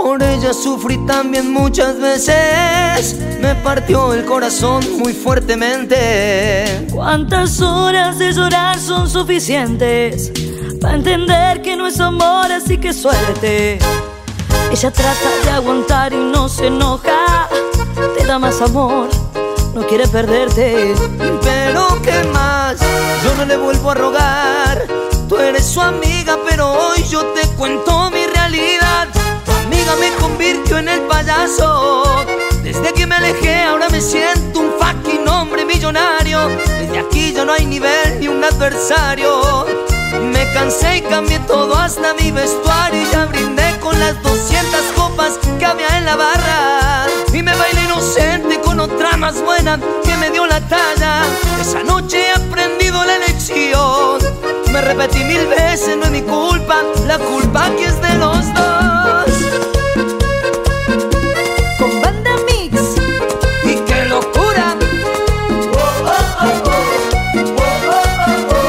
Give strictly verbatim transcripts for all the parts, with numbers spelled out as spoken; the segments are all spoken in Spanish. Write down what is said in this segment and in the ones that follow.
Por ella sufrí también muchas veces, me partió el corazón muy fuertemente. ¿Cuántas horas de llorar son suficientes para entender que no es amor, así que suerte? Ella trata de aguantar y no se enoja, te da más amor, no quiere perderte. Pero qué más, yo no le vuelvo a rogar. Tú eres su amiga, pero hoy yo te cuento mi realidad. Tu amiga me convirtió en el payaso. Desde que me alejé ahora me siento un fucking hombre millonario. Desde aquí ya no hay nivel ni un adversario. Me cansé y cambié todo hasta mi vestuario, y ya brindé con las doscientas copas que había en la barra. Y me bailé inocente con otra más buena que me dio la talla. Esa noche he aprendido la lección. Me repetí mil veces, no es mi culpa, la culpa aquí es de los dos. Con Banda Mix. ¡Y qué locura! Oh, oh, oh, oh. Oh, oh, oh,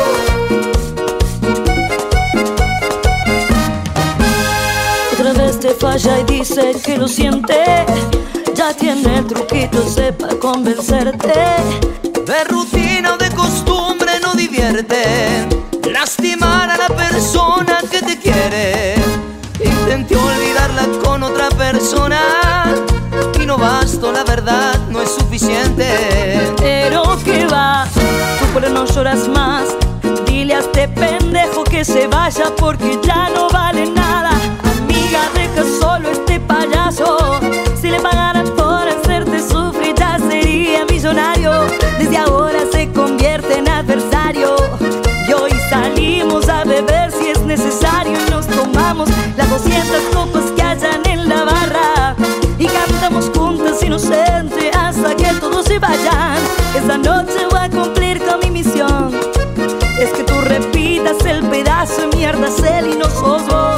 oh. Otra vez te falla y dice que lo siente. Ya tiene truquitos para convencerte. De rutina o de costumbre no divierte lastimar a la persona que te quiere. Intenté olvidarla con otra persona y no bastó, la verdad no es suficiente. Pero que va, tú por no lloras más. Dile a este pendejo que se vaya porque ya no vale nada. Amiga, deja solo este payaso. Si le pagaran por hacerte sufrir ya sería millonario. Desde ahora se convierte en adversario. Y hoy salimos a beber si es necesario, y nos tomamos las doscientas copas que hayan en la barra y cantamos juntas inocente hasta que todos se vayan. Esta noche voy a cumplir con mi misión. Es que tú repitas el pedazo de mierda, es él y no sos vos.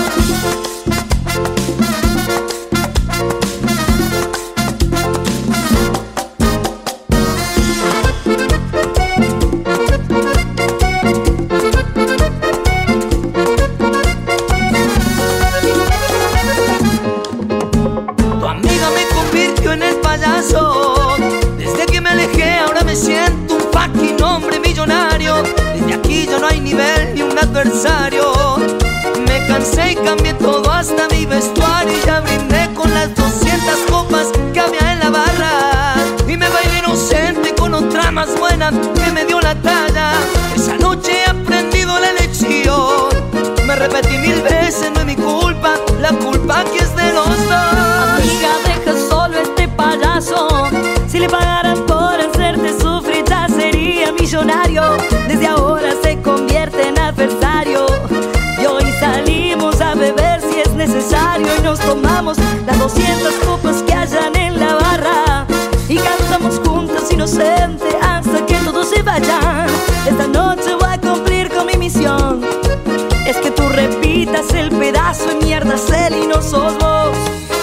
Desde que me alejé ahora me siento un fucking hombre millonario. Desde aquí ya no hay nivel ni un adversario. Me cansé y cambié todo hasta mi vestuario, y ya brindé con las doscientas copas que había en la barra. Y me bailé inocente con otra más buena que me dio la talla. Esa noche he aprendido la lección. Me repetí mil veces, no es mi culpa, la culpa aquí es de los dos. Amiga, deja solo este payaso. Si le pagaran por hacerte sufrir ya sería millonario. Desde ahora se convierte en adversario. Y hoy salimos a beber si es necesario, y nos tomamos las doscientas copas que hayan en la barra y cantamos juntas inocente hasta que todos se vayan. Esta noche voy a cumplir con mi misión. Es que tú repitas el pedazo de mierda, es él y no sos vos.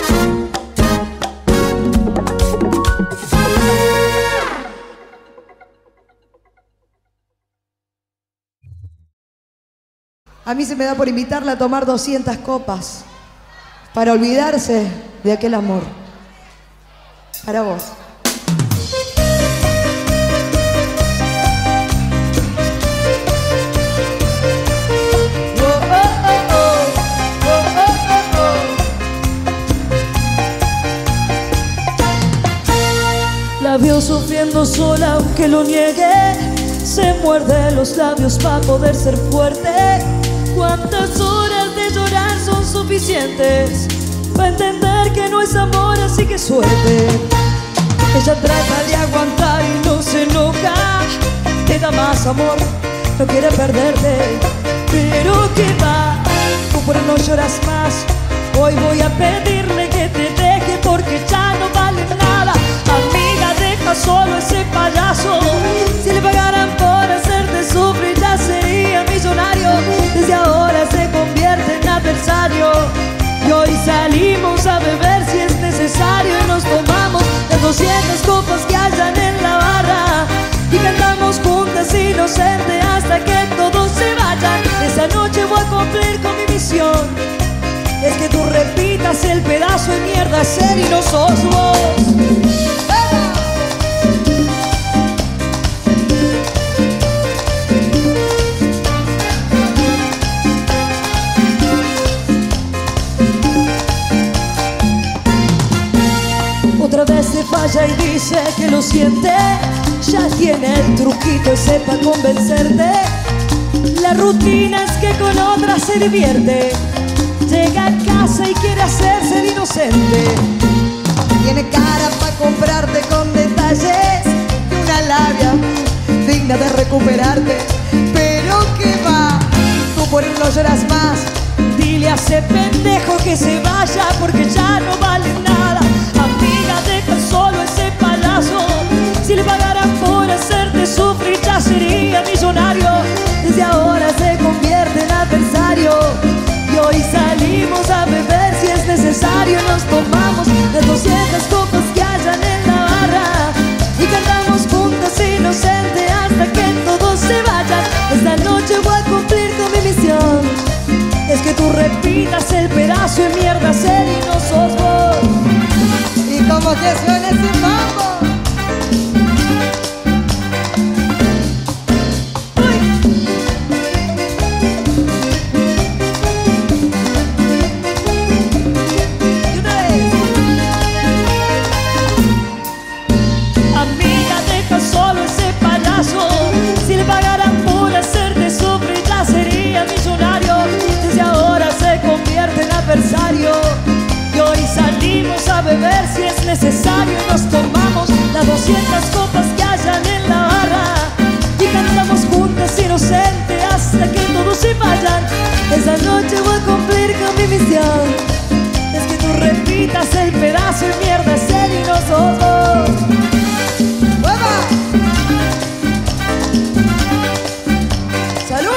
A mí se me da por invitarla a tomar doscientas copas para olvidarse de aquel amor. Para vos. La vio sufriendo sola aunque lo niegue. Se muerde los labios para poder ser fuerte. ¿Cuántas horas de llorar son suficientes para entender que no es amor, así que suerte? Ella trata de aguantar y no se enoja, te da más amor, no quiere perderte. Pero que va, tú por no lloras más. Hoy voy a pedirle que te deje porque ya no vale nada. Amiga, deja solo ese payaso. Si le pagaran por hacerte sufrir ya sería millonario. Desde ahora se convierte en adversario. Y hoy salimos a beber si es necesario, y nos tomamos las doscientas copas que hayan en la barra y cantamos juntas inocente hasta que todos se vayan. Esa noche voy a cumplir mierda ser y no sos vos. Otra vez se falla y dice que lo siente. Ya tiene el truquito ese para convencerte. La rutina es que con otra se divierte. Llega a casa y quiere hacerse el inocente. Tiene cara para comprarte con detalles y una labia digna de recuperarte. Pero que va, tú por él no lloras más. Dile a ese pendejo que se vaya porque ya no vale nada. Amiga, deja solo ese palazo. Si le pagaran por hacerte sufrir ya sería millonario. Desde ahora se convierte en adversario. Y hoy salimos a beber si es necesario. Nos tomamos las doscientas copas que hayan en la barra y cantamos juntas inocente hasta que todos se vayan. Esta noche voy a cumplir con mi misión. Es que tú repitas el pedazo de mierda ser y no sos vos. ¿Y cómo te suena ese mambo? Y hoy salimos a beber si es necesario. Nos tomamos las doscientas copas que hayan en la barra y cantamos juntas inocente hasta que todos se vayan. Esa noche voy a cumplir con mi misión. Es que tú repitas el pedazo de mierda ser y no sos vos. ¡Salud!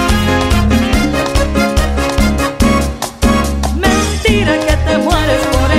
Mentira que te mueres por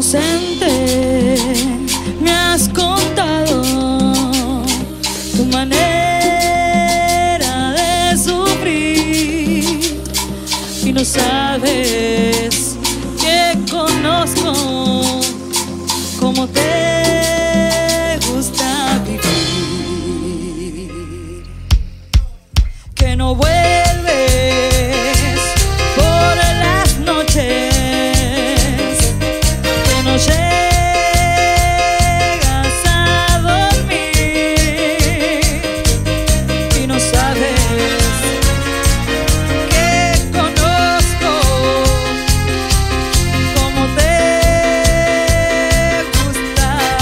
inocente me has contado tu manera de sufrir y no sabes que conozco cómo te gusta vivir, que no vuelves por las noches, no llegas a dormir y no sabes que conozco cómo te gusta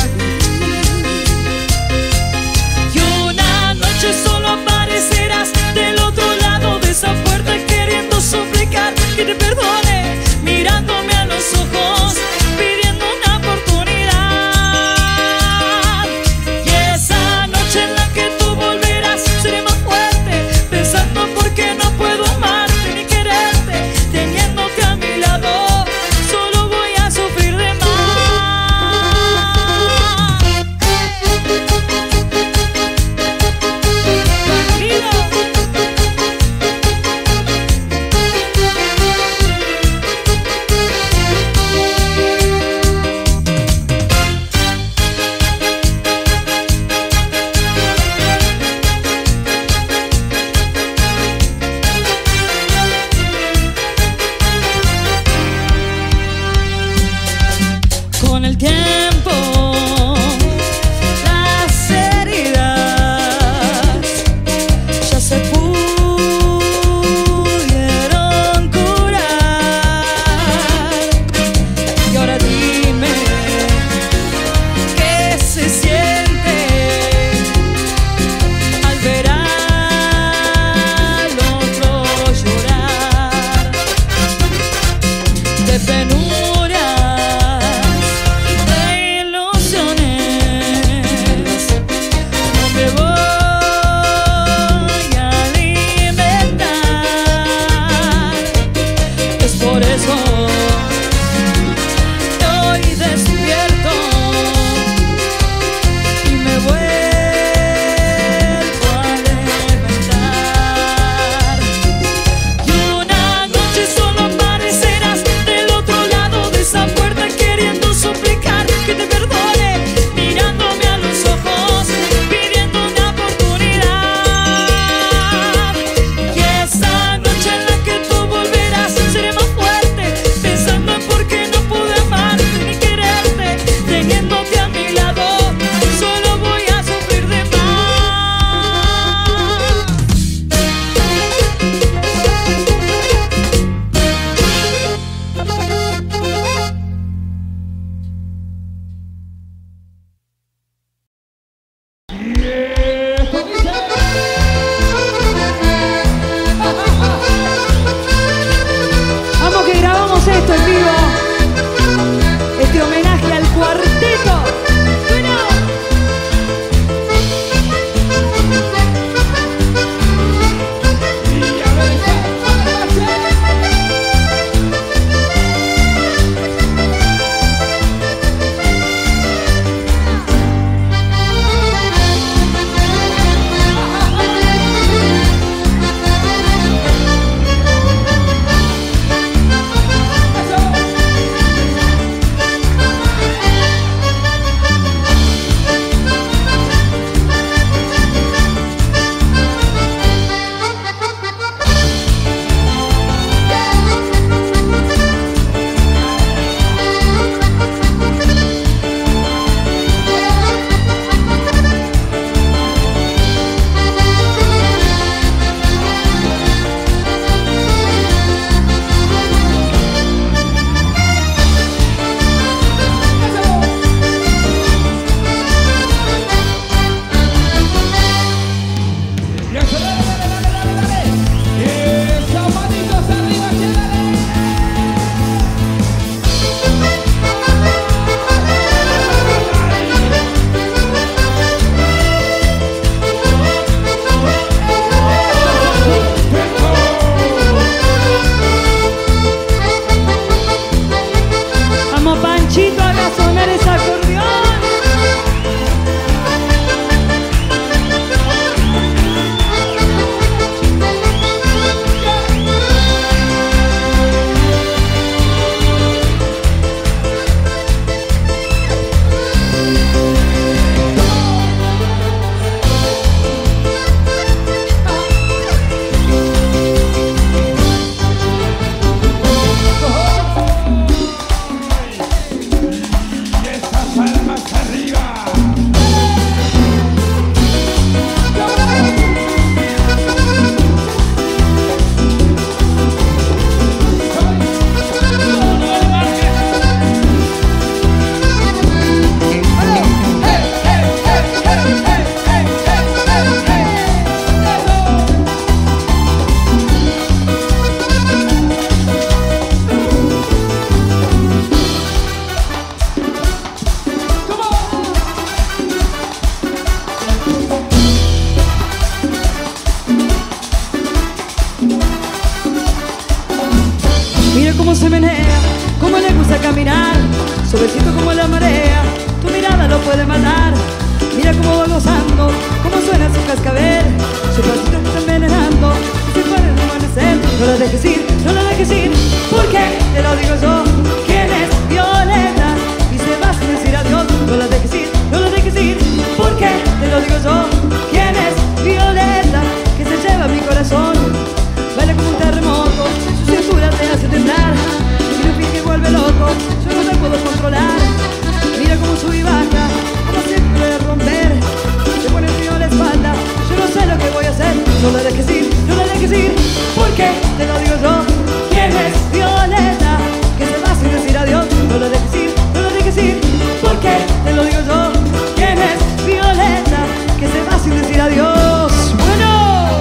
Mira cómo se menea, cómo le gusta caminar, suavecito como la marea, tu mirada lo puede matar. Mira cómo va gozando, cómo suena su cascabel, su pasito te está envenenando, se puede amanecer. No la dejes ir, no la dejes ir, porque te lo digo yo. ¿Quién es Violeta? Y se va sin decir adiós. No la dejes ir, no la dejes ir, porque te lo digo yo. ¿Quién es Violeta? Que se lleva mi corazón, baila como un terremoto, su cintura te hace temblar, y un fin que vuelve loco, yo no te puedo controlar. Mira cómo sube y baja, como se puede romper, se pone el frío en la espalda, yo no sé lo que voy a hacer. No la dejes ir, no la dejes ir, porque te lo digo yo. ¿Quién es Violeta? Que se va sin decir adiós. No la dejes ir, no la dejes ir, porque te lo digo yo. ¿Quién es Violeta? Que se va sin decir adiós. Bueno.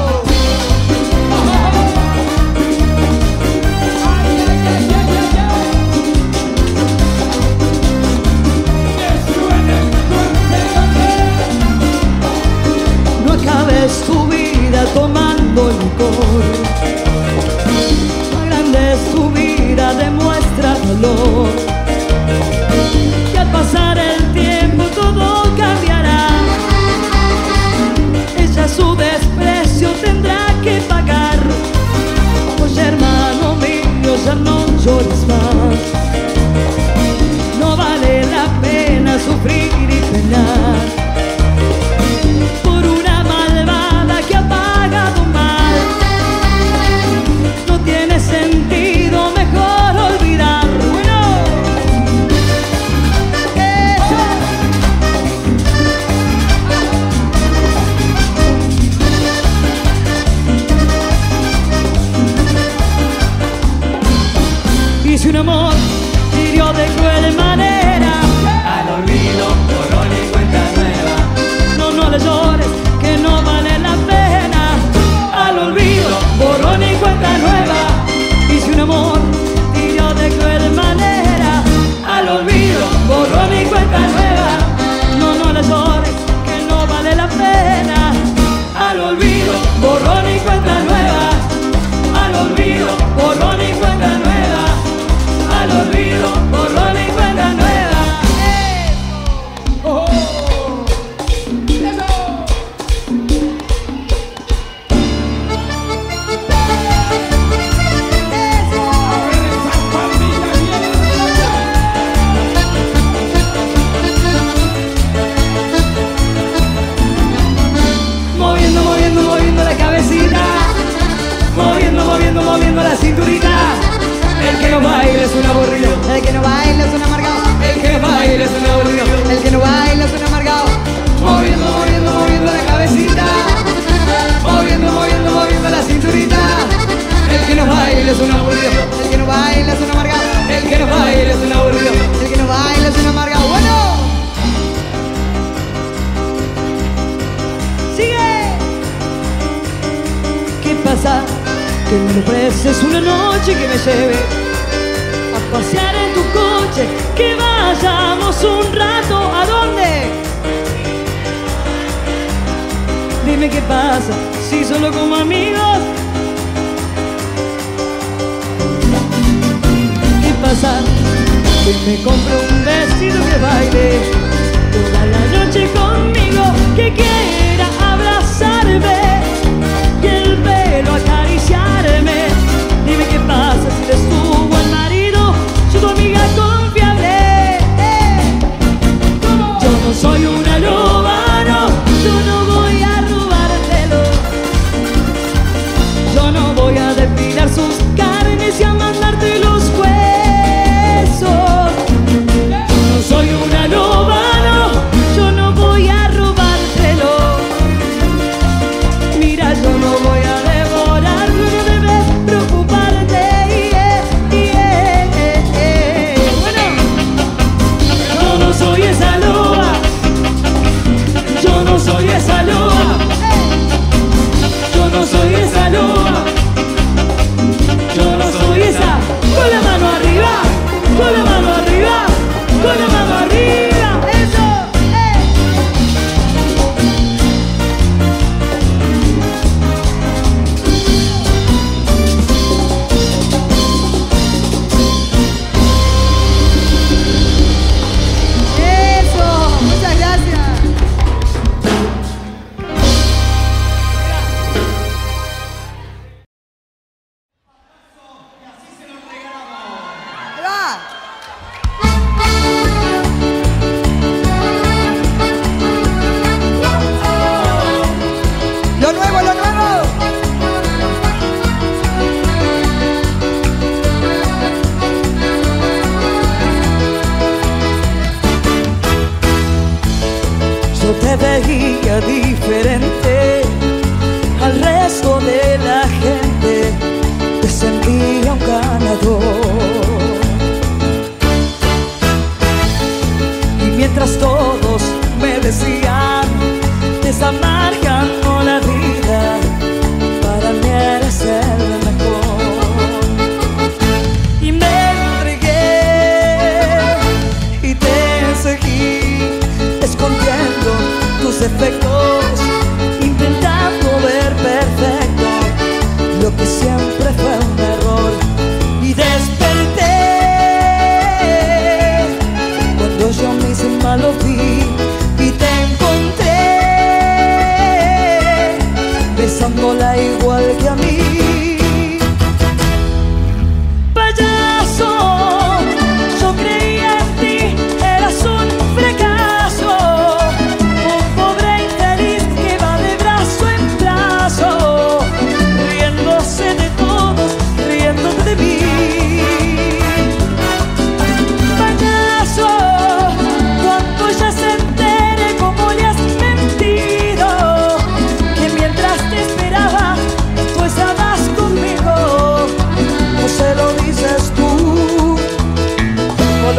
No acabes tu vida tomando licor, no agrandes tu vida, demuestra valor, que al pasar el tiempo todo cambiará. Ella su desprecio tendrá que pagar. Oye, hermano mío, ya no llores más, no vale la pena sufrir y penar por una malvada que ha pagado mal. No tiene sentido, mejor olvidar. Bueno, eso. Y si un amor hirió de cruel manera, al olvido, borrón y cuenta nueva. no, no le llores, que no vale la pena. Al olvido, borrón y cuenta nueva. Y si un amor hirió de cruel manera, al olvido, borrón y cuenta nueva. No, no le llores, que no vale la pena. Al olvido, borrón y cuenta nueva. Al olvido, borrón y cuenta nueva. Al olvido, borrón y cuenta nueva. Oh, oh. Moviendo, moviendo, moviendo la cabecita, moviendo, moviendo, moviendo la cinturita. El que no baila es un aburrido, El que no baila es un amargado, el que baila es un aburrido. el que no baila es un amargado. Moviendo, moviendo, moviendo la cabecita, moviendo, moviendo, moviendo la cinturita. El que no baila es un aburrido, El que no baila es un amargado, el que no baila es un aburrido. el que no baila es un amargado. Bueno, ¡Sigue! ¿Qué pasa? Que me ofreces una noche que me lleve a pasear en tu coche, que vayamos un rato. ¿A dónde? Dime qué pasa, si solo como amigos. ¿Qué pasa? Que me compro un vestido que baile toda la noche conmigo, que quiera abrazarme y el pelo acariciarme. Dime qué pasa si eres tú el marido, soy tu amiga confiable. Yo no soy una loba, no, yo no voy a robártelo. Yo no voy a depilar sus carnes y a mandarte los huesos. Yo no soy una loba,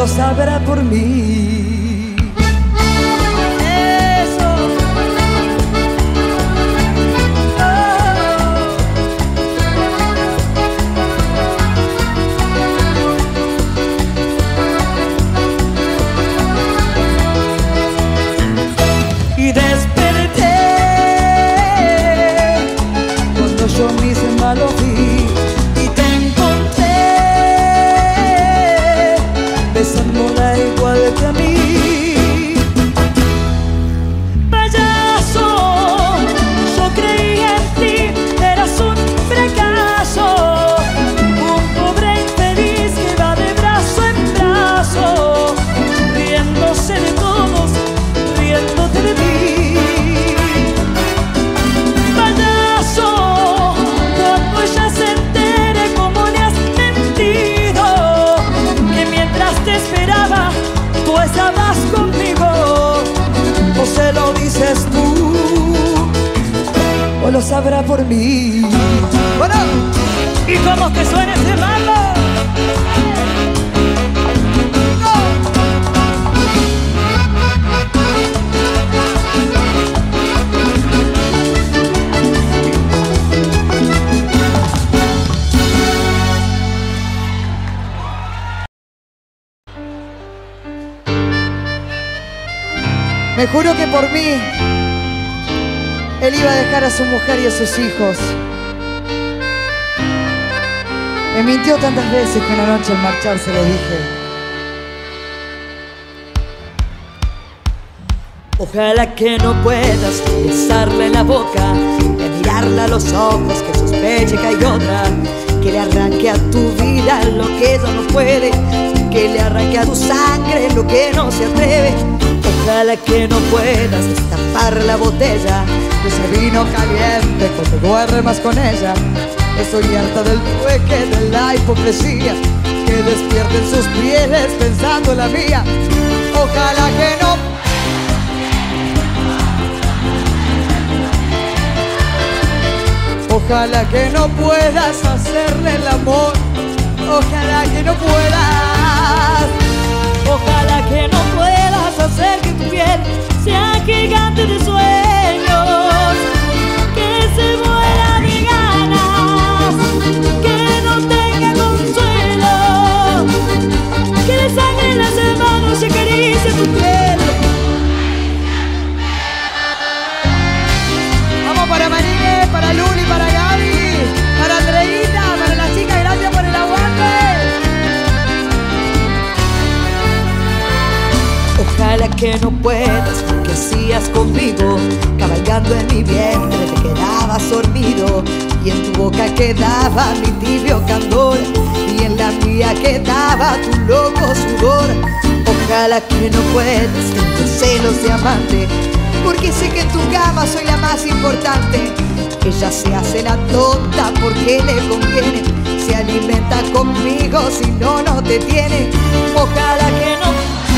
lo sabrá por mí. Y desperté cuando yo misma lo vi y te encontré besándola igual que a mí. Payaso, yo creía en ti, eras un fracaso, un pobre infeliz que va de brazo en brazo, riéndose de todos, riéndote de mí. Payaso, cuando ella se entere cómo le has mentido, que mientras te esperaba tú estabas conmigo, o se lo dices tú, o lo sabrá por mí. Bueno, ¿y cómo que suena este mambo? Me juró que por mí él iba a dejar a su mujer y a sus hijos. Me mintió tantas veces que una noche al marcharse le dije: ojalá que no puedas besarle la boca, de mirarla a los ojos, que sospeche que hay otra, que le arranque a tu vida lo que ella no puede, que le arranque a tu sangre lo que no se atreve. Ojalá que no puedas destapar la botella de ese vino caliente cuando duermas con ella. Estoy harta del trueque, de la hipocresía, que despierten sus pieles pensando en la mía. Ojalá que no. Ojalá que no puedas hacerle el amor. Ojalá que no puedas. Ojalá que no puedas hacer que tu piel sea gigante de sueños, que se muera de ganas, que no tenga consuelo, que le sangre en las manos y acaricie tu piel. Vamos para María, para Luli, para Gaby, para Andreita, para las chicas, gracias por el aguante. Ojalá que no puedas, porque hacías conmigo, cabalgando en mi vientre te quedabas dormido, y en tu boca quedaba mi tibio candor, y en la mía quedaba tu loco sudor. Ojalá que no puedas, tengo celos de amante, porque sé que en tu cama soy la más importante. Ella se hace la tonta porque le conviene, se alimenta conmigo, si no, no te tiene. Ojalá que no.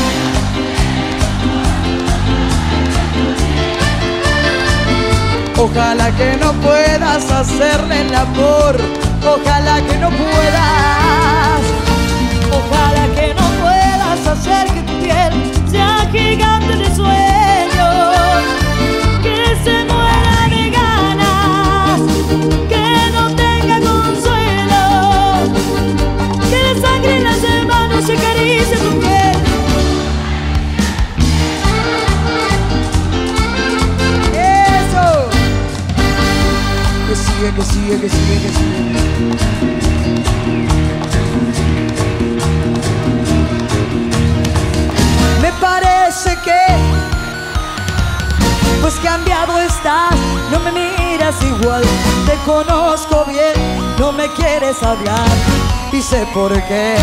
Ojalá que no puedas hacerle el amor. Ojalá que no puedas. Ojalá que no puedas hacer que tu piel sea gigante de sueños, que se muera de ganas, que no tenga consuelo, que le sangre en las manos y acaricie tu piel. Que sigue, que sigue, que sigue, que sigue. Me parece que pues cambiado estás, no me miras igual, te conozco bien, no me quieres hablar y sé por qué.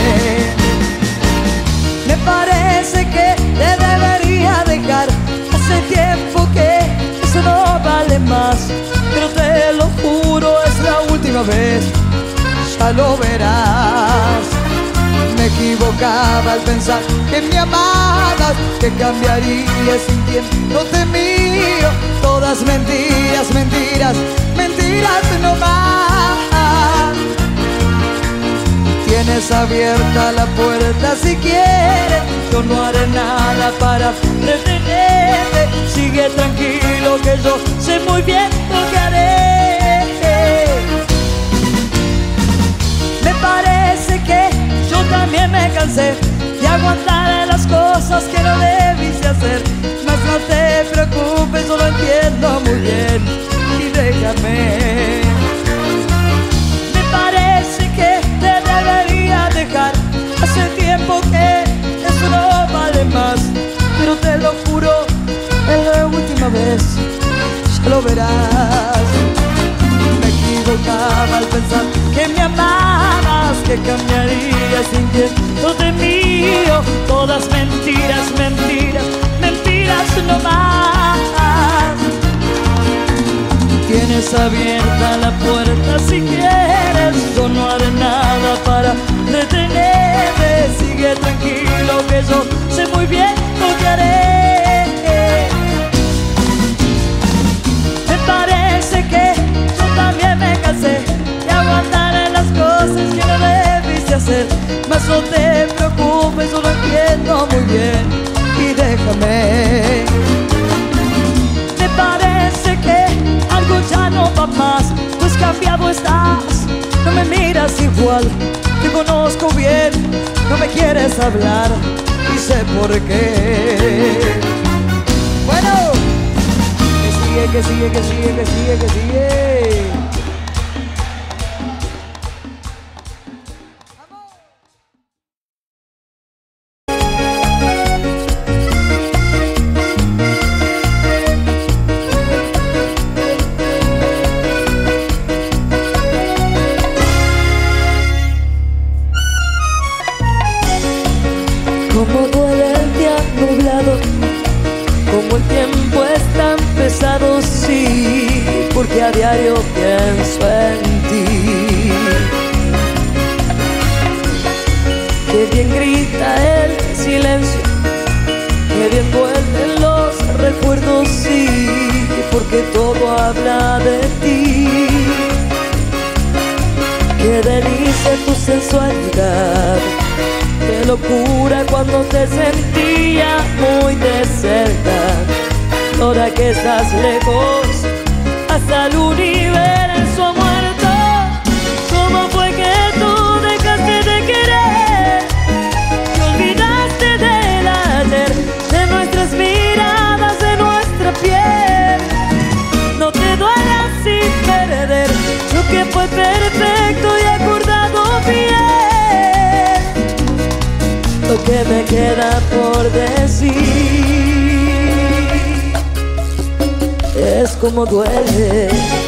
Me parece que te debería dejar, hace tiempo que eso no vale más, pero te lo juro es la última vez, ya lo verás. Me equivocaba al pensar que me amabas, que cambiarías sintiéndote mío. Todas mentiras, mentiras, mentiras no más. Tienes Tienes abierta la puerta si quieres, yo no haré nada para detenerte. Sigue tranquilo que yo sé muy bien lo que haré. Me parece que yo también me cansé de aguantar las cosas que no debiste hacer. Mas no te preocupes, yo lo entiendo muy bien y déjame. Me parece que te debería dejar. Hace tiempo que eso no vale más, pero te lo juro, es la última vez, ya lo verás. Me equivocaba al pensar que me amabas, que cambiarías sintiéndote mío. Todas mentiras, mentiras, mentiras no más. Tienes abierta la puerta si quieres, yo no haré nada para detenerte. Sigue tranquilo que yo sé muy bien lo que haré. Me parece que yo también me cansé de aguantar las cosas que no debiste hacer. Mas no te preocupes, yo lo entiendo muy bien y déjame. Me parece que algo ya no va más, pues cambiado estás. No me miras igual, te conozco bien, no me quieres hablar y sé por qué. Bueno, que sigue, que sigue, que sigue, que sigue, que sigue. Como duele el día nublado, como el tiempo es tan pesado, sí, porque a diario pienso en ti. Qué bien grita el silencio, qué bien duelen los recuerdos, sí, porque todo habla de ti. Qué delicia tu sensualidad, qué locura cuando te sentía muy de cerca. Ahora que estás lejos, hasta el universo ha muerto. ¿Cómo fue que tú dejaste de querer? Te olvidaste del ayer, de nuestras miradas, de nuestra piel. No te duelas sin perder lo que fue perfecto y acordado bien. Lo que me queda por decir es como duele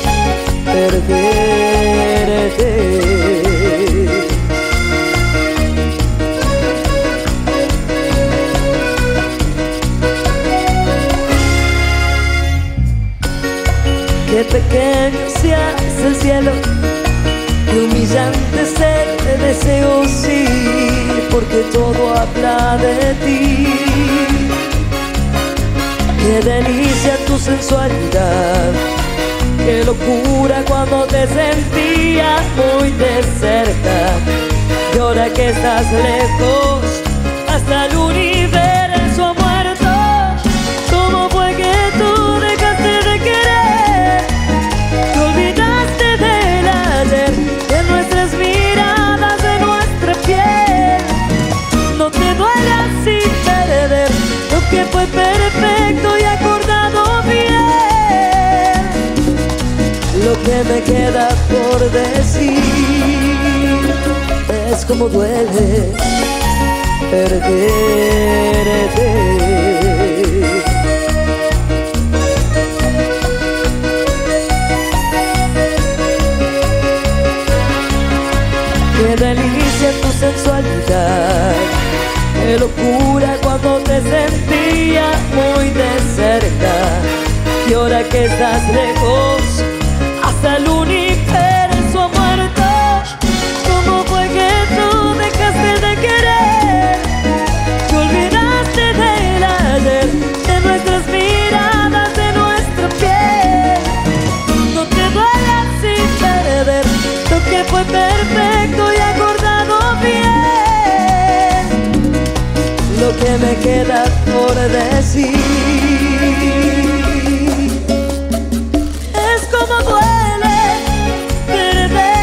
perderte. Qué pequeño se hace el cielo, qué humillante es el deseo, sí, porque todo habla de ti. Qué delicia tu sensualidad, qué locura cuando te sentía muy de cerca. Y ahora que estás lejos, hasta el universo ha muerto. ¿Cómo fue que tú dejaste de querer? Te olvidaste del ayer, de nuestras miradas, de nuestra piel. No te duelas sin perder lo que fue perfecto y acordado bien. Lo que me queda por decir es como duele perderte. Qué delicia tu sensualidad, qué locura cuando te sentía muy de cerca. Y ahora que estás lejos, hasta el universo ha muerto. ¿Cómo fue que tú dejaste de querer? Te olvidaste del ayer, de nuestras miradas, de nuestra piel. No te duelas sin perder lo que fue perfecto y acordado bien. puedes ir. Es como duele perderte.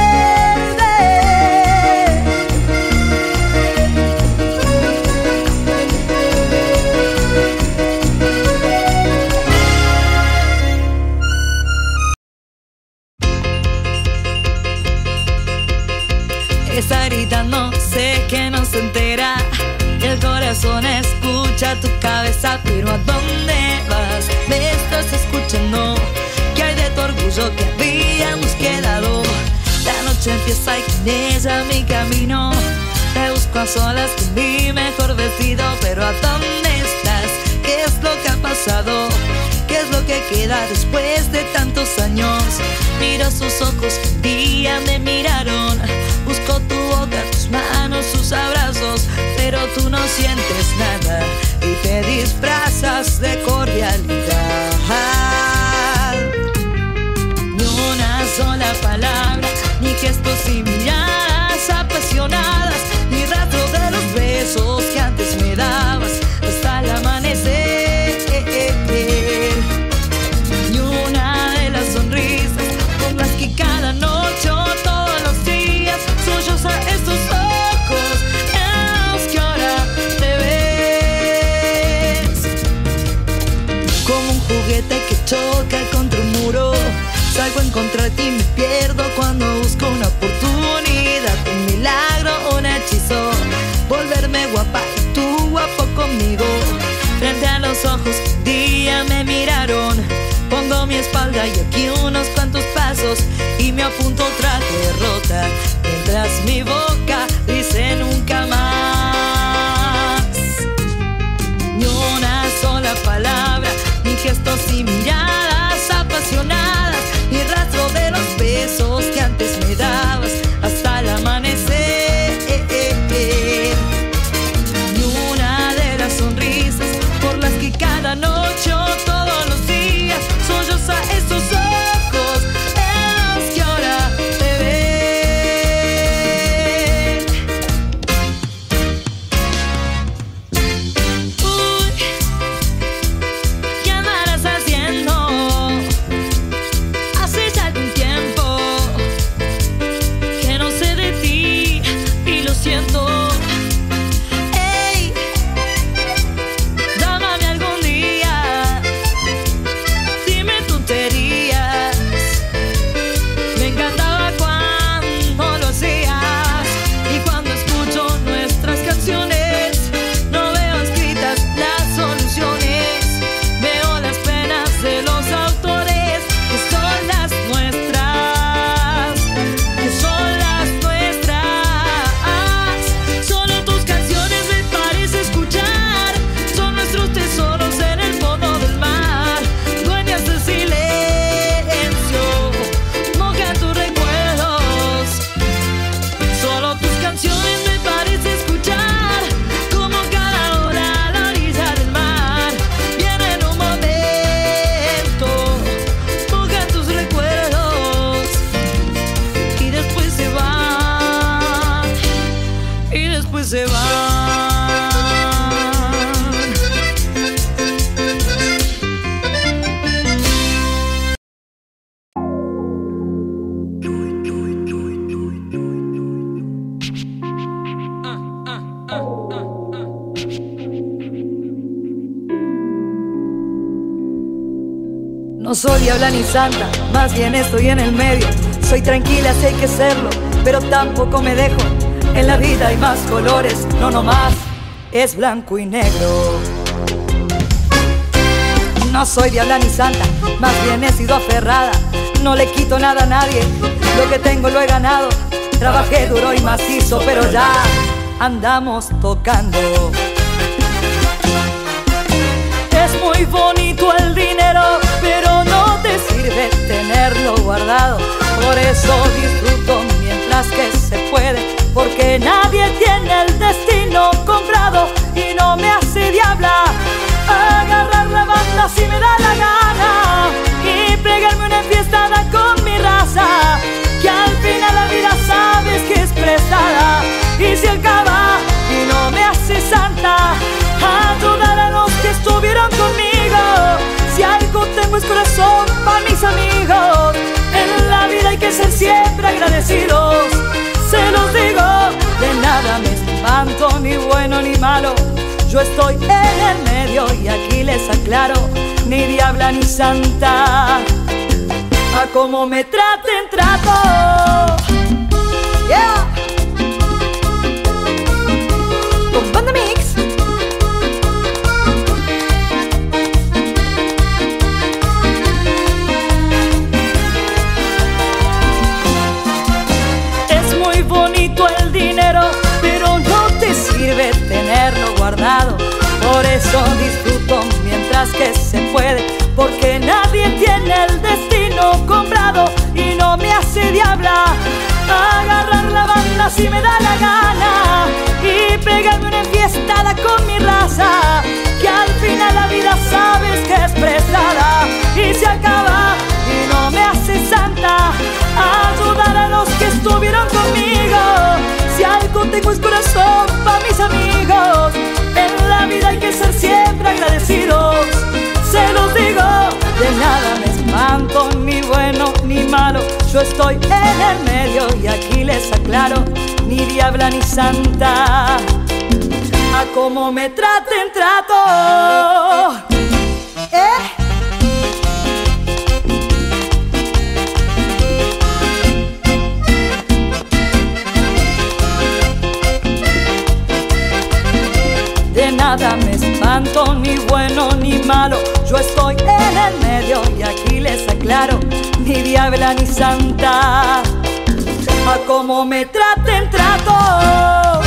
Está gritando, sé que no se entera. El corazón escucha tu cabeza, pero ¿a dónde vas? Me estás escuchando. ¿Qué hay de tu orgullo que habíamos quedado? La noche empieza y con ella mi camino. Te busco a solas con mi mejor vestido, pero ¿a dónde estás? ¿Qué es lo que ha pasado? ¿Qué es lo que queda después de tantos años? Miro sus ojos que un día me miraron. Busco tu boca, tus manos, sus abrazos, pero tú no sientes nada y te disfrazas de cordialidad. Ni una sola palabra, ni gestos y miradas apasionadas, ni rastro de los besos que antes me dabas hasta el amanecer. Ni una de las sonrisas con las que cada noche o todos los días solloza estos ojos en los que ahora te ves. Como un juguete que choca contra un muro, salgo a encontrarte y me pierdo cuando busco una oportunidad, un milagro, un hechizo, volverme guapa y tú guapo conmigo. Frente a los ojos que un día me miraron, pongo mi espalda y aquí unos cuantos pasos y me apunto otra derrota, mientras mi boca dice nunca más. Ni una sola palabra, ni gestos y miradas apasionadas, ni rastro de los besos que antes me dabas hasta el amanecer. Ni una de las sonrisas por las que cada noche o todos los días solloza estos ojos en los que ahora te ven. Uy, ¿qué andarás haciendo? Hace ya algún tiempo que no sé de ti y lo siento. Ey, llámame algún día, dime tonterías. Me encantaba cuando lo hacías y cuando escucho nuestras canciones no veo escritas las soluciones, veo las penas de los autores que son las nuestras, que son las nuestras. Solo tus canciones me parece escuchar, son nuestros tesoros en el fondo del mar, dueñas del silencio, mojan tus recuerdos. Solo tus canciones me parece escuchar, como cada hora a la orilla del mar. Viene en un momento, mojan tus recuerdos y después se van, y después se van. No soy diabla ni santa, más bien estoy en el medio. Soy tranquila si hay que serlo, pero tampoco me dejo. En la vida hay más colores, no nomás es blanco y negro. No soy diabla ni santa, más bien he sido aferrada. No le quito nada a nadie, lo que tengo lo he ganado. Trabajé duro y macizo, pero ya andamos tocando. Es muy bonito el dinero, pero no te sirve tenerlo guardado. Por eso disfruto mientras que se puede, porque nadie tiene el destino comprado. Y no me hace diabla agarrar la banda si me da la gana y pegarme una enfiestada con mi raza, que al final la vida sabes que es prestada y se acaba. Y no me hace santa ayudar a los que ser siempre agradecidos. Se los digo, de nada me espanto, ni bueno ni malo. Yo estoy en el medio y aquí les aclaro, ni diabla ni santa, a como me traten trato. Yeah. Con Banda Mix. Es muy bonito el dinero, pero no te sirve tenerlo guardado. Por eso disfruto mientras que se puede, porque nadie tiene el destino comprado. Y no me hace diabla agarrar la banda si me da la gana y pegarme una enfiestada con mi raza, que al final la vida sabes que es prestada y se acaba. Y no me hace santa ayudar a los que estuvieron conmigo. Si algo tengo es corazón para mis amigos. En la vida hay que ser siempre agradecidos. Se los digo, de nada me espanto, ni bueno ni malo. Yo estoy en el medio y aquí les aclaro, ni diabla ni santa, a como me traten trato. ¿Eh? De nada me espanto, ni bueno ni malo. Yo estoy en el medio y aquí les aclaro, ni diabla ni santa, a como me traten trato.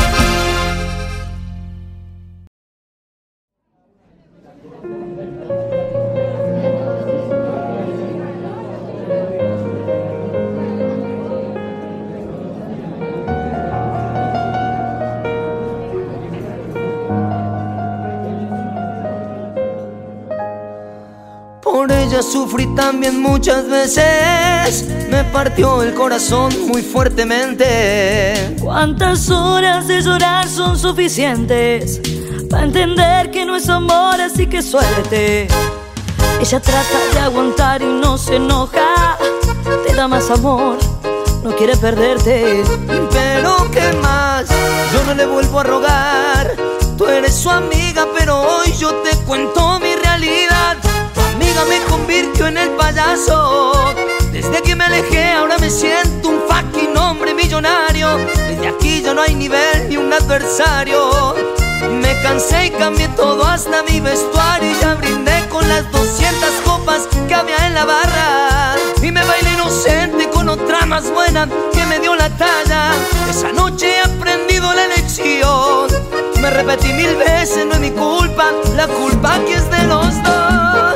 Por ella sufrí también muchas veces, me partió el corazón muy fuertemente. ¿Cuántas horas de llorar son suficientes para entender que no es amor, así que suerte? Ella trata de aguantar y no se enoja, te da más amor, no quiere perderte. Pero qué más, yo no le vuelvo a rogar. Tú eres su amiga, pero hoy yo te cuento mi realidad. Amiga me convirtió en el payaso. Desde que me alejé ahora me siento un fucking hombre millonario. Desde aquí ya no hay nivel ni un adversario. Me cansé y cambié todo hasta mi vestuario, y ya brindé con las doscientas copas que había en la barra. Y me bailé inocente con otra más buena que me dio la talla. Esa noche he aprendido la lección. Me repetí mil veces, no es mi culpa, la culpa aquí es de los dos.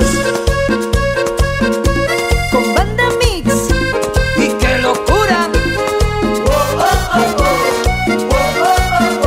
Con Banda Mix. ¡Y qué locura! Oh, oh, oh, oh. Oh, oh,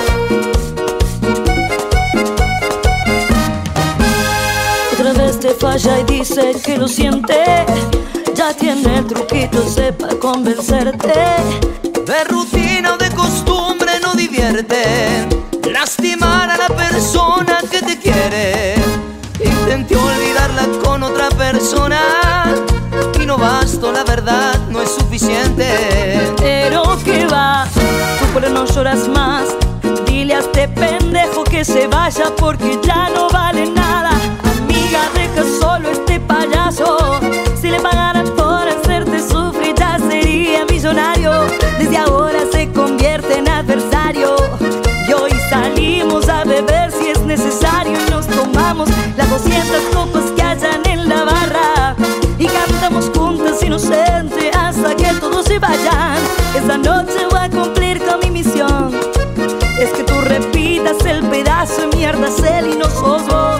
oh. Otra vez te falla y dice que lo siente. Ya tiene truquitos para convencerte. De rutina o de costumbre no divierte lastimar a la persona que te quiere. Intenté olvidarla con otra persona y no bastó, la verdad no es suficiente. Pero que va, tú por no lloras más. Dile a este pendejo que se vaya porque ya no vale nada. Amiga, deja solo este payaso. Si le pagaran por hacerte sufrir ya sería millonario. Desde ahora se convierte en adversario. Y hoy salimos a beber si es necesario y nos tomamos las doscientas copas que hayan en la barra y cantamos juntas inocente hasta que todos se vayan. Esta noche voy a cumplir con mi misión. Es que tú repitas el pedazo de mierda es él y no sos vos.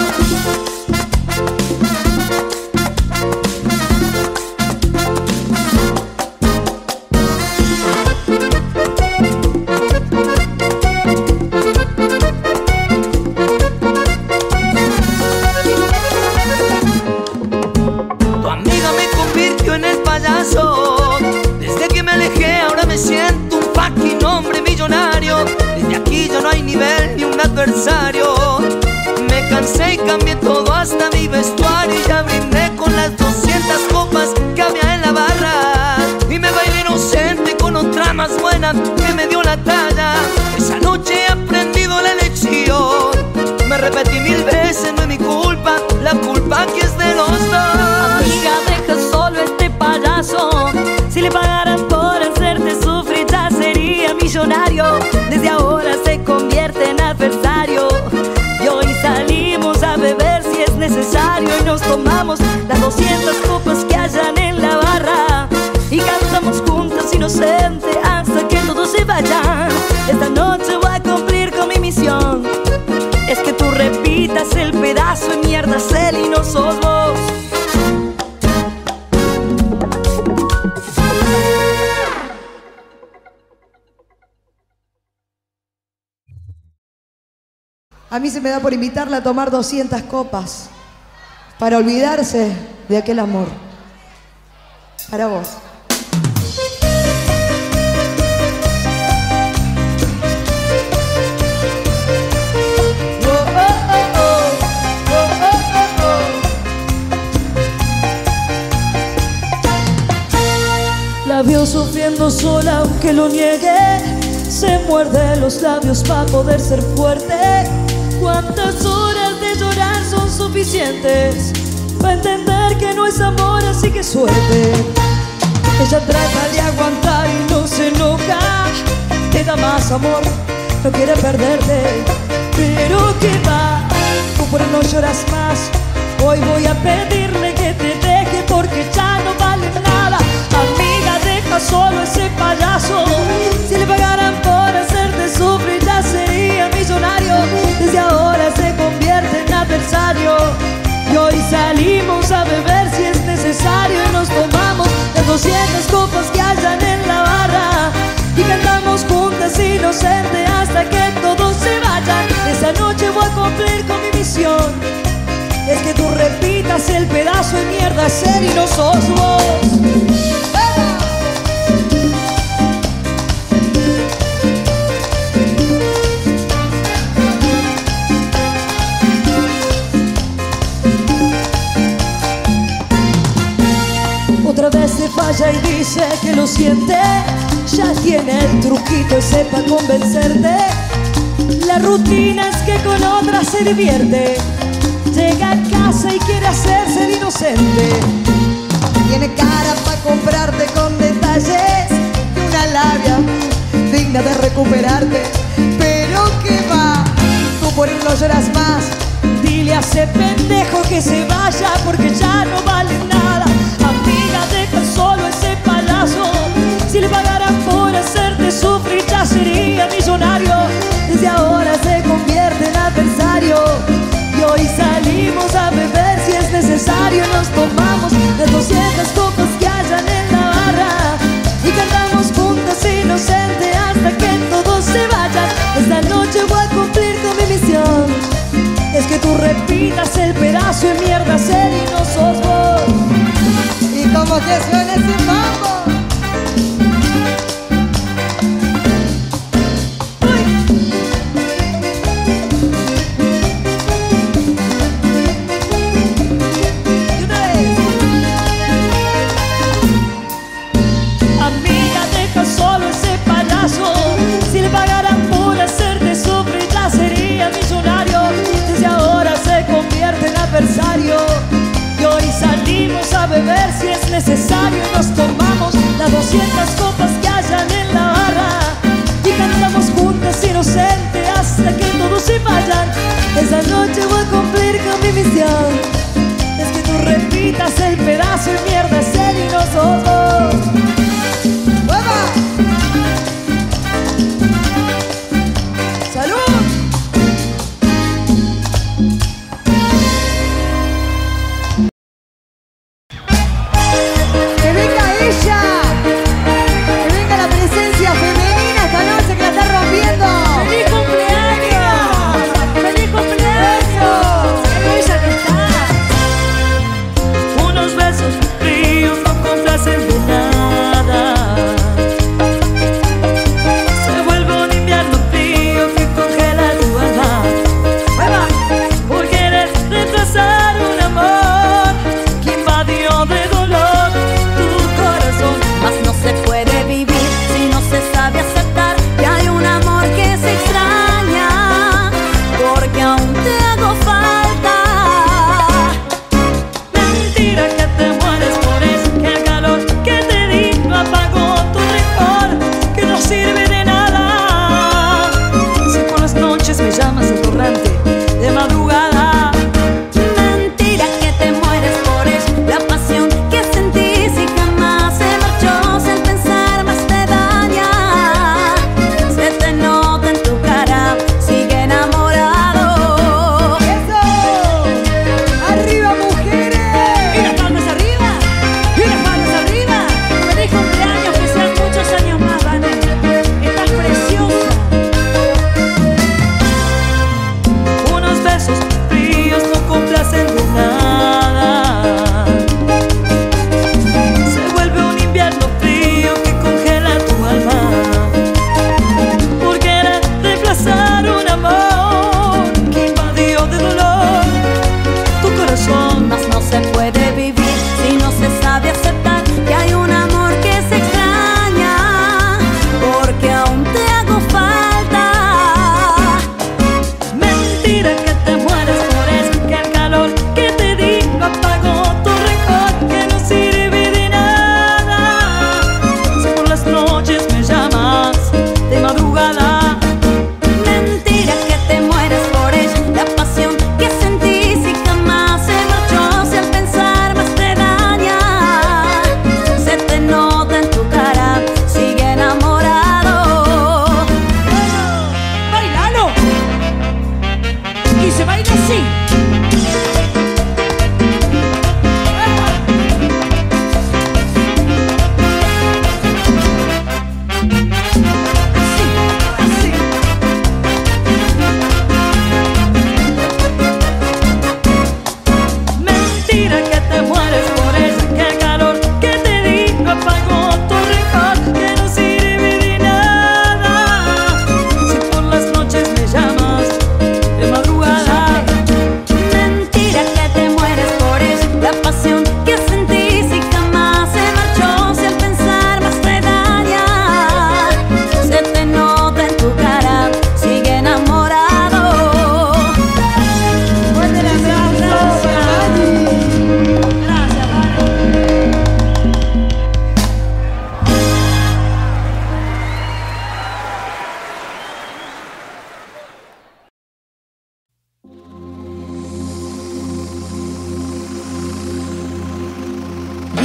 Desde que me alejé ahora me siento un fucking hombre millonario. Desde aquí ya no hay nivel ni un adversario. Me cansé y cambié todo hasta mi vestuario, y ya brindé con las doscientas copas que había en la barra. la más buena que me dio la talla. Esa noche he aprendido la lección. Me repetí mil veces, no es mi culpa, la culpa aquí es de los dos. Amiga, deja solo este payaso. Si le pagaran por hacerte sufrir ya sería millonario. Desde ahora se convierte en adversario. Y hoy salimos a beber si es necesario. Y nos tomamos las doscientas copas que hayan en la barra. Y cantamos juntas inocente hasta que todos se vayan. Esta noche voy a cumplir con mi misión. Es que tú repitas el pedazo de mierda, él y no sos vos. A mí se me da por invitarla a tomar doscientas copas para olvidarse de aquel amor. Para vos. La vio sufriendo sola aunque lo niegue. Se muerde los labios para poder ser fuerte. ¿Cuántas horas de llorar son suficientes para entender que no es amor, así que suerte? Ella trata de aguantar y no se enoja. Te da más amor, no quiere perderte. Pero que va, tú por no lloras más. Hoy voy a pedirle que te deje porque ya no vale nada. Amiga, deja solo ese payaso. Si le pagaran por hacerte sufrir ya sería millonario. Desde ahora se convierte en adversario. Y hoy salimos a beber si es necesario. Y nos tomamos las doscientas copas que hayan en la barra. Y cantamos juntas inocente hasta que todos se vayan. Esa noche voy a cumplir con mi misión. Es que tú repitas el pedazo de mierda ser y no sos vos. Otra vez se falla y dice que lo siente. Ya tiene el truquito ese para convencerte. La rutina es que con otra se divierte. Llega a casa y quiere hacerse el inocente. Tiene cara para comprarte con detalles y una labia digna de recuperarte. Pero que va, tú por él no lloras más. Dile a ese pendejo que se vaya porque ya no vale nada. Amiga, deja solo ese payaso. Si le pagaran por hacerte sufrir ya sería millonario. Desde ahora se convierte en adversario. Y hoy salimos a beber si es necesario. Nos tomamos las doscientas copas que hayan en la barra. Y cantamos juntas inocente hasta que todos se vayan. Esta noche voy a cumplir con mi misión. Es que tú repitas el pedazo de mierda ser y no sos vos. ¿Y cómo te suena ese mambo? Si le pagaran por hacerte sufrir ya sería millonario. Desde ahora se convierte en adversario. Y hoy salimos a beber si es necesario. Y nos tomamos las doscientas copas que hayan en la barra. Y cantamos juntas inocente hasta que todos se vayan. Esa noche voy a cumplir con mi misión. Es que tú repitas el pedazo de mierda ser y no sos vos. Unos besos fríos no complacen.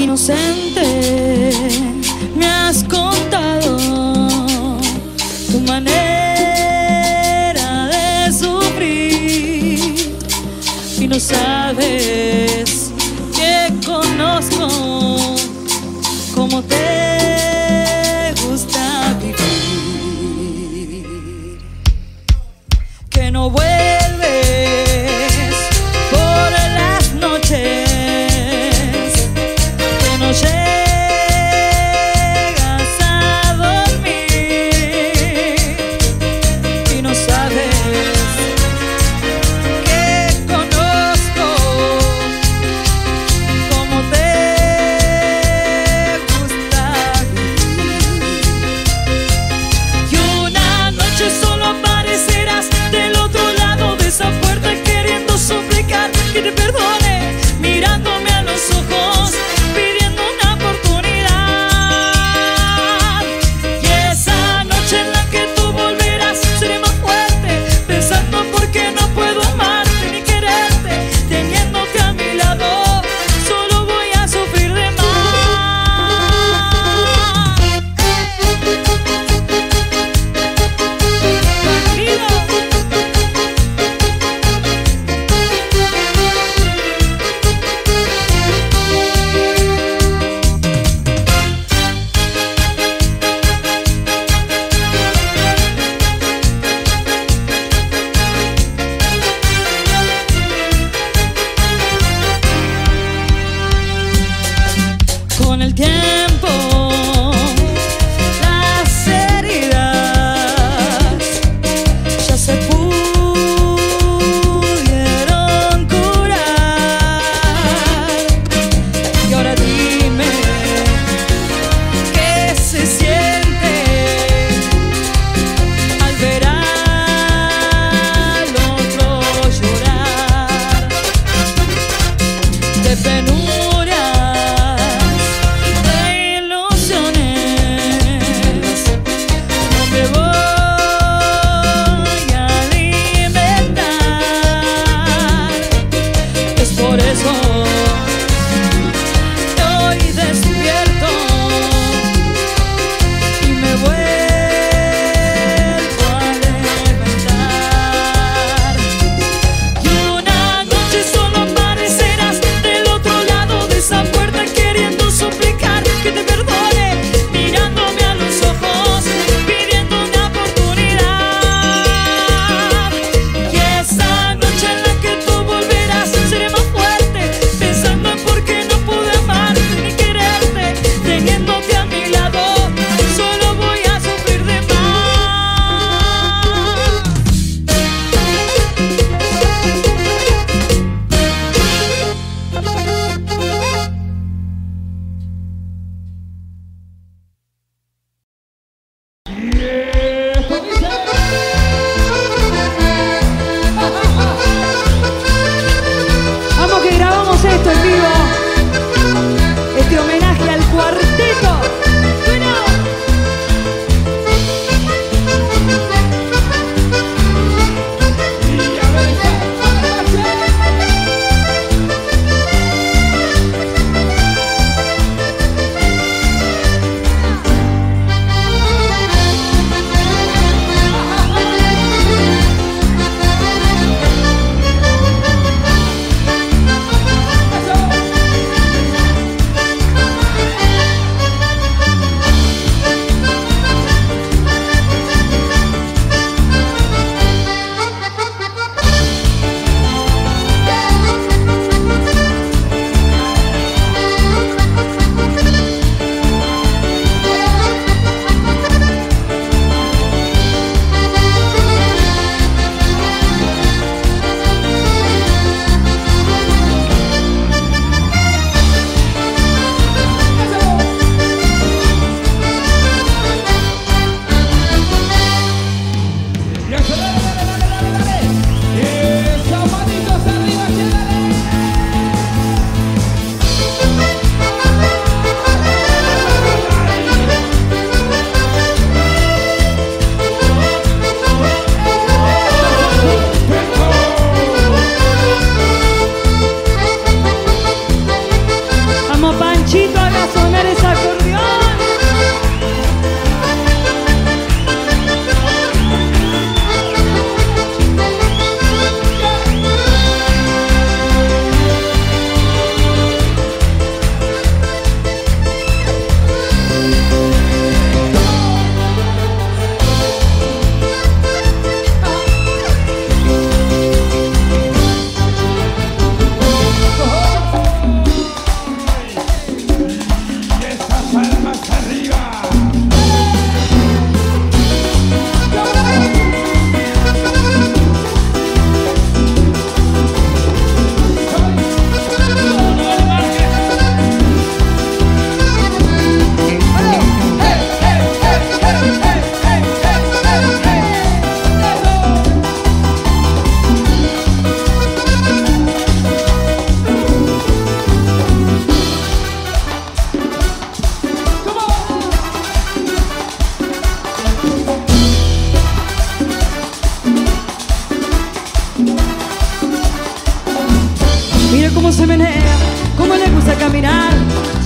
inocente me has contado tu manera de sufrir y no sabes que conozco cómo te gusta vivir, que no vuelves por las noches, no llegas a dormir y no sabes que conozco cómo te gusta vivir. Y una noche solo aparecerás del otro lado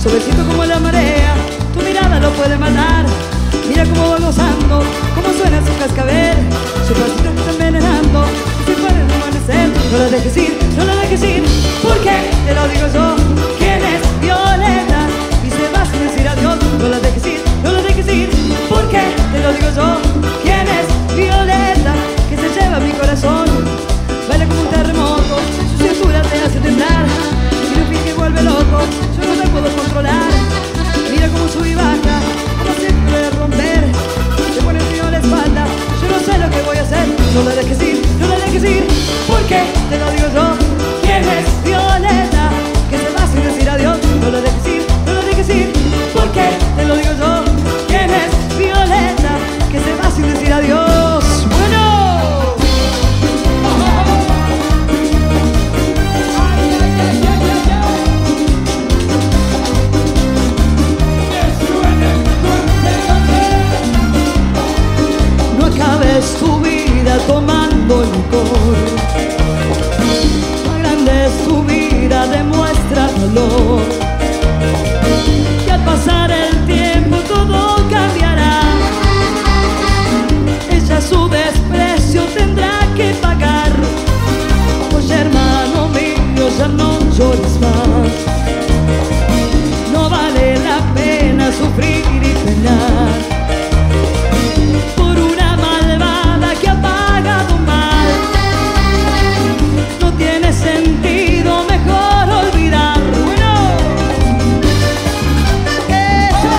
suavecito como la marea, tu mirada lo puede matar. Mira cómo va gozando, cómo suena su cascabel, su pasito te está envenenando, si puedes amanecer. No la dejes ir, no la dejes ir, porque te lo digo yo. ¿Quién es Violeta? Y se va sin decir adiós. No la dejes ir, no la dejes ir, porque te lo digo yo. ¿Quién es Violeta? Que se lleva mi corazón, baila como un terremoto, su cintura te hace temblar, y no finge vuelve loco, yo no te puedo controlar. Mira cómo sube y baja, como se puede romper, te pone el frío en la espalda, yo no sé lo que voy a hacer. No la dejes ir, no la dejes ir, porque te lo digo yo. ¿Quién es Violeta? Que se va sin decir adiós. No la dejes ir, no la dejes ir, porque te lo digo yo. ¿Quién es Violeta? Que se va sin decir adiós. Bueno. No acabes tu vida tomando licor, no agrandes tu vida, demuestra valor, y al pasar el tiempo todo cambiará. Ella su desprecio tendrá que pagar. Oye hermano mío, ya no llores más, no vale la pena sufrir y penar por una malvada que ha pagado mal. No tiene sentido, mejor olvidar. Bueno, eso.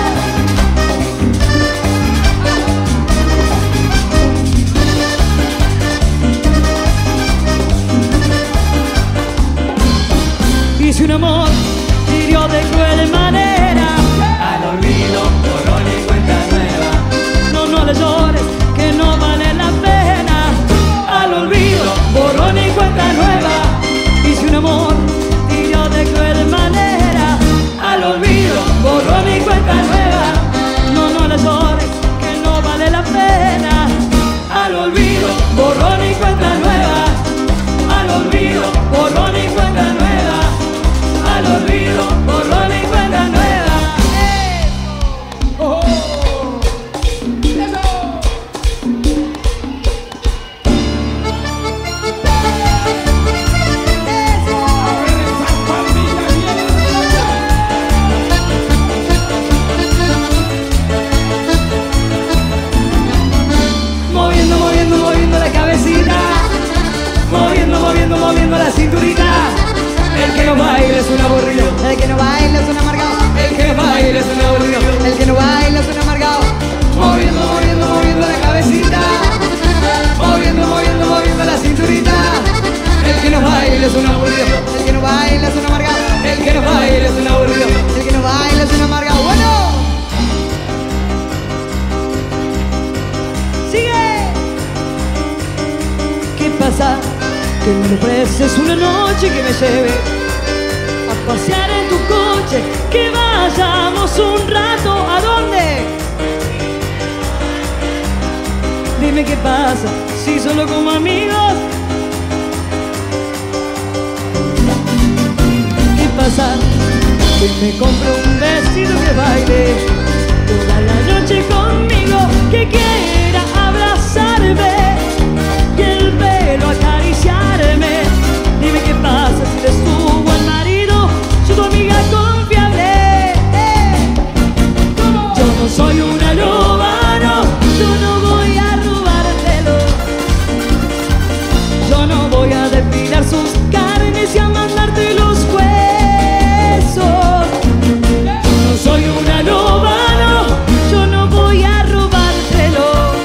Y si un amor hirió de cruel manera, al olvido, borrón y cuenta nueva. no, no le llores, que no vale la pena. Al olvido, borrón y cuenta nueva. Y si un amor hirió de cruel manera, al olvido, borrón y cuenta nueva. No, no le llores, que no vale la pena. Al olvido, borrón y cuenta nueva. Al olvido, borrón y cuenta nueva. Al olvido, borrón y cuenta nueva. Oh, oh. Moviendo, moviendo, moviendo la cabecita, moviendo, moviendo, moviendo la cinturita. El que no baila es un aburrido, El que no baila es un amargado, el que no baila es un aburrido. el que no baila es un amargado. Moviendo, moviendo, moviendo la cabecita, moviendo, moviendo, moviendo la cinturita. El que no baila es un aburrido, El que no baila es un amargado, el que no baila es un aburrido. el que no baila es un amargado. Bueno, ¡Sigue! ¿Qué pasa? Que me ofreces una noche que me lleve a pasear en tu coche, que vayamos un rato. ¿A dónde? Dime qué pasa, si solo como amigos. ¿Qué pasa? Que me compro un vestido que baile toda la noche conmigo, que quiera abrazarme y el pelo acariciarme. Dime qué pasa si eres tú el marido, soy tu amiga confiable. Yo no soy una loba, no, yo no voy a robártelo. Yo no voy a depilar sus carnes y a mandarte los huesos. Yo no soy una loba, no, yo no voy a robártelo.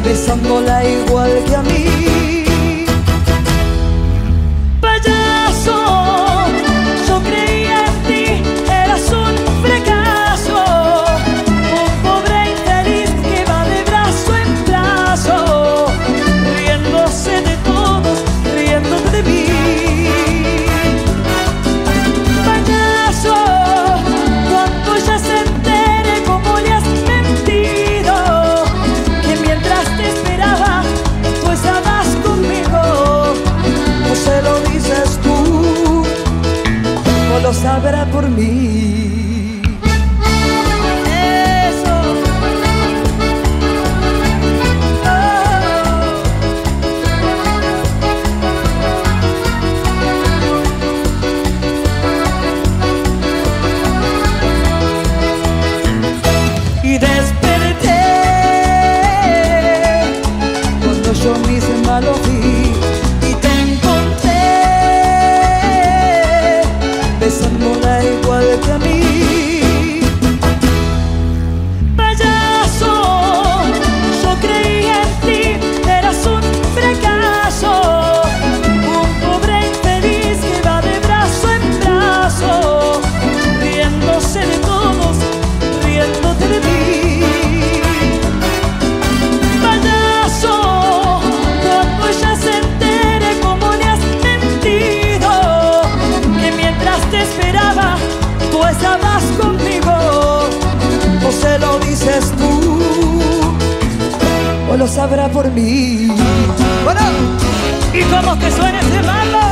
besándola igual que a mí. Payaso, yo creía en ti, eras un fracaso, un pobre infeliz que va de brazo en brazo, riéndose de todos, riéndote de mí. Payaso, cuando ella se entere cómo le has mentido, que mientras te esperaba tú estabas conmigo, o se lo dices tú, o lo sabrá por mí. Eso. Oh. Y desperté cuando yo misma lo vi y te encontré besándola igual que a mí. Payaso, yo creía en ti, eras un fracaso, un pobre infeliz que va de brazo en brazo, riéndose de todos, riéndote de mí. Payaso, cuando ella se entere cómo le has mentido, que mientras te esperaba tú estabas conmigo, o se lo dices tú, o lo sabrá por mí. Bueno, ¿y cómo que suena este mambo?